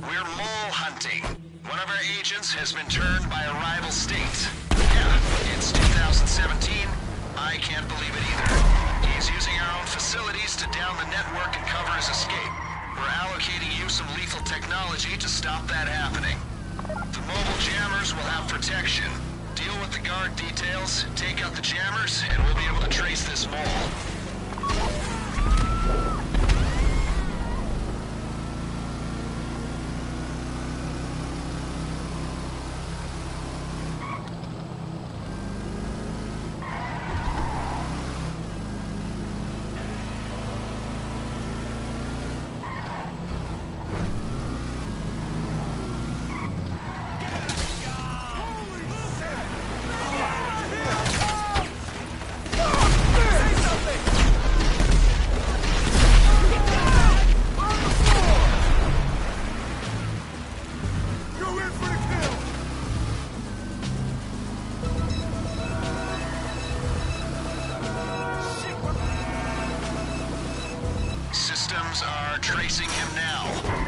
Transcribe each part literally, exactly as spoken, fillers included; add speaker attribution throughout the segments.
Speaker 1: We're mole hunting. One of our agents has been turned by a rival state. Yeah, it's two thousand seventeen. I can't believe it either. He's using our own facilities to down the network and cover his escape. We're allocating you some lethal technology to stop that happening. The mobile jammers will have protection. Deal with the guard details, take out the jammers, and we'll be able to trace this mole. Systems are tracing him now.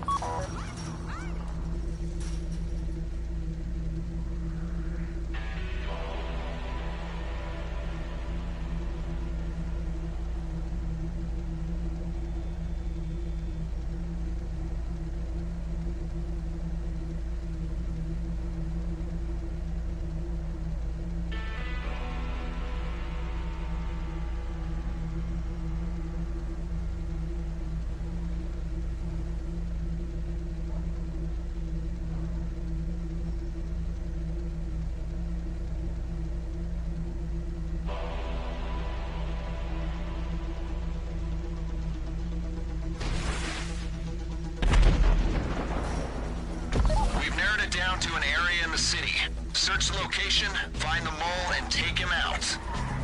Speaker 1: Down to an area in the city. Search the location, find the mole, and take him out.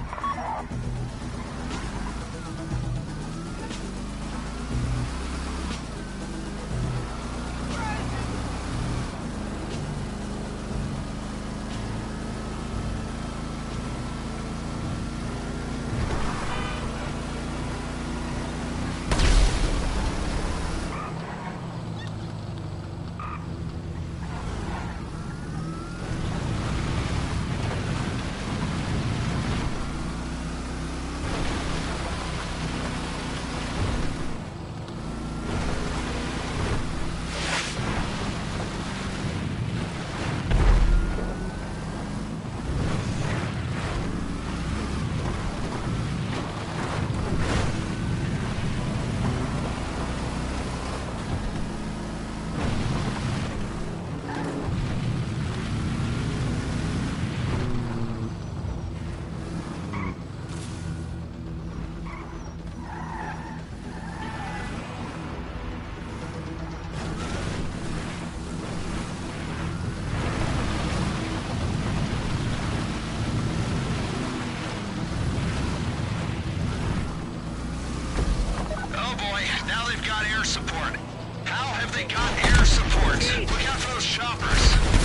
Speaker 1: Now they've got air support. How have they got air support? Look out for those choppers.